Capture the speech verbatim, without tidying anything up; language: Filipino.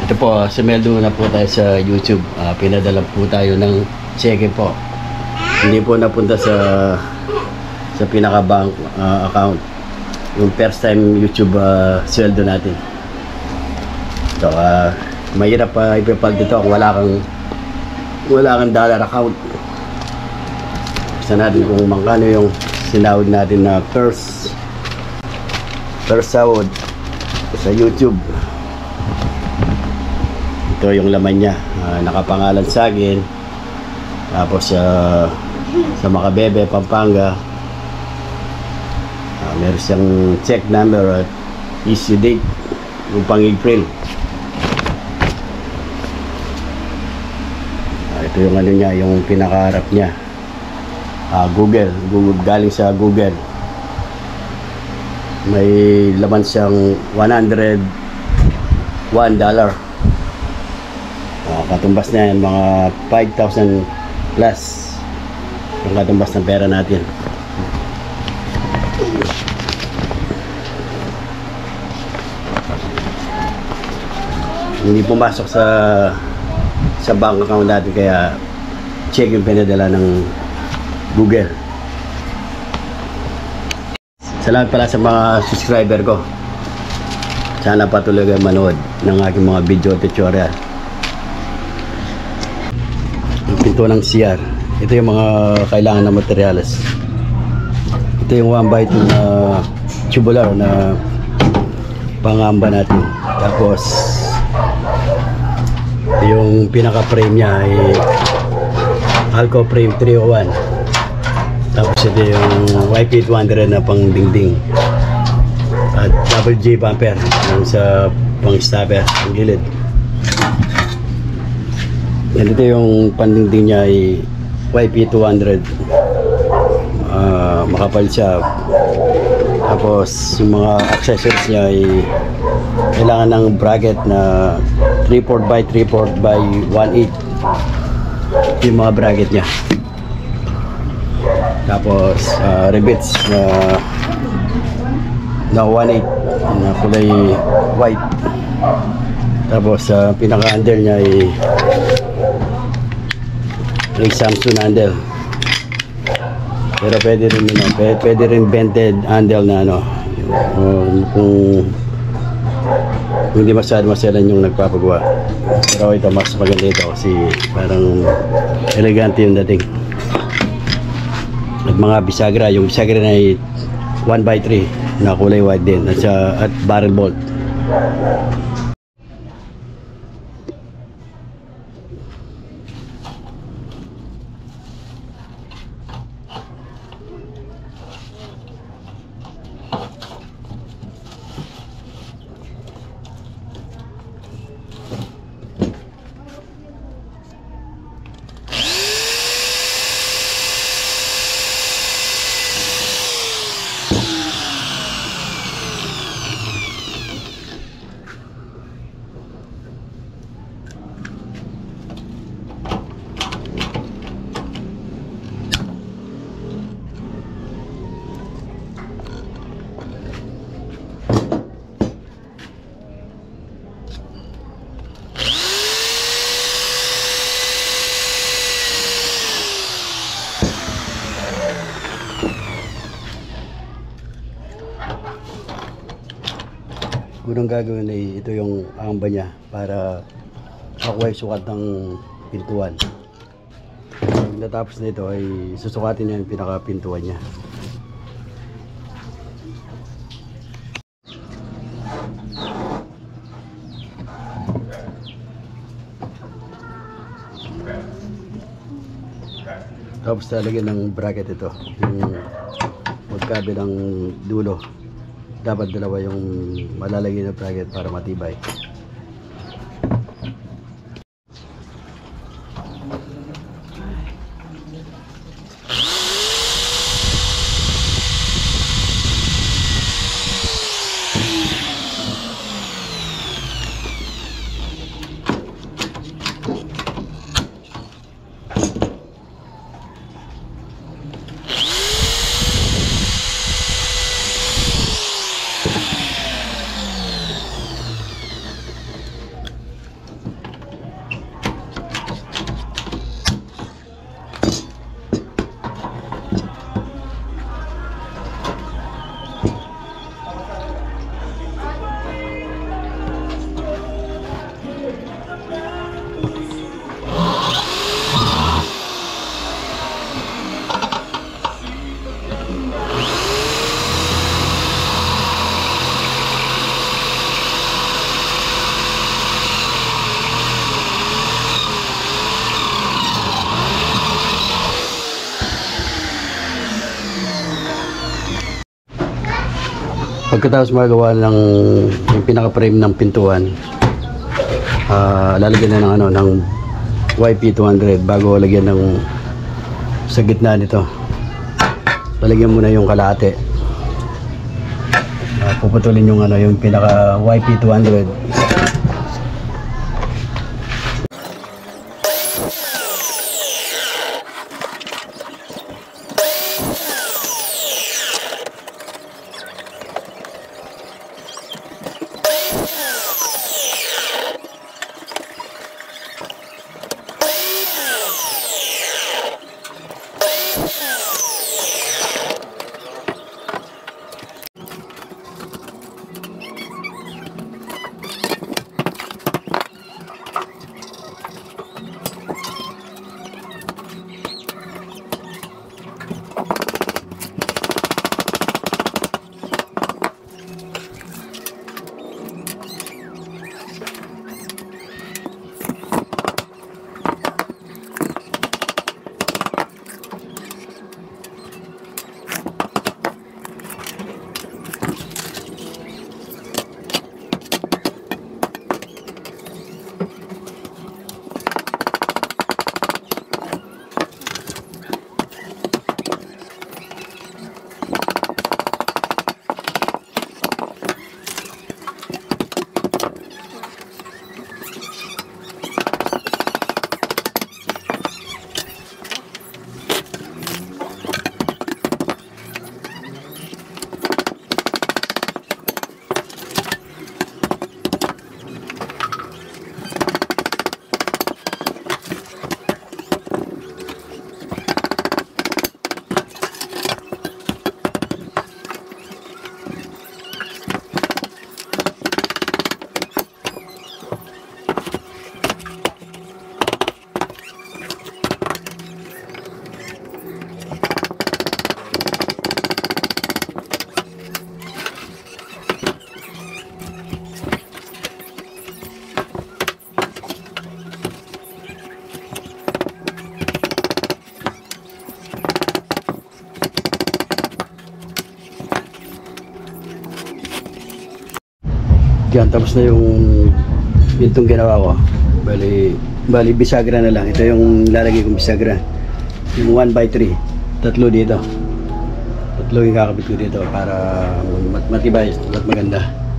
Ito po, sumeldo na po tayo sa YouTube. Uh, pinadala po tayo ng cheque po. Hindi po napunta sa sa pinaka-bank uh, account. Yung first time YouTube uh, sweldo natin. So, uh, mahirap pa uh, ipapag dito kung wala kang wala kang dollar account. Gusto natin kung magkano yung sinawad natin na first first sahod sa YouTube. Ito yung laman niya, uh, nakapangalan sa akin. Tapos uh, sa Macabebe, Pampanga, uh, meron siyang check number at issue date yung pang April. Uh, ito yung ano niya, yung pinakaharap niya, uh, Google, Google, galing sa Google. May laman siyang one hundred one dollar. Uh, katumbas na yan, mga five thousand plus yung katumbas ng pera natin. Hindi pumasok sa sa bank account natin, kaya check yung pinadala ng Google. Salamat pala sa mga subscriber ko. Sana patuloy kayo manood ng aking mga video tutorial. Pinto ng C R. Ito yung mga kailangan na materyales. Ito yung one by two na tubular na pangamba natin. Tapos yung pinaka frame niya ay Alco frame three oh one. Tapos ito yung Y P two hundred na pang dingding. At double J bumper yung sa pang stopper ang gilid. Yan, ito yung pandingding niya ay Y P two hundred, uh, makapal siya. Tapos yung mga accessories niya ay kailangan ng bracket na three fourths by three fourths by one eighth yung mga bracket niya. Tapos uh, rivets na na one eighth na kulay white. Tapos uh, pinaka-handle niya ay may Samsung handle, pero pwede rin yun, pwede, pwede rin vented handle na ano, um, kung hindi masyado maselan yung nagpapagawa. Pero ito mas maganda ito kasi parang elegante yung dating. At mga bisagra, yung bisagra na ay one by three na kulay white din, at, sa, at barrel bolt. Unang gagawin ay ito yung amba niya para makuha yung sukat ng pintuan. Pag natapos na ito ay susukatin niya yung pinaka-pintuan niya. Tapos talagyan ng bracket ito, yung magkabilang dulo. Dapat dalawa yung malalagay na bracket para matibay. Pagkatapos magawa ng yung pinaka-frame ng pintuan, uh, lalagyan na ng ano ng Y P two hundred bago lagyan ng sa gitna nito. Lalagyan muna yung kalahati. Uh, puputulin yung ano yung pinaka Y P two hundred. Yan, tapos na yung itong ginawa ko. Bali, bali bisagra na lang. Ito yung lalagay kong bisagra. Yung one by three. Tatlo dito. Tatlo yung kakabit ko dito para mat matibay at maganda.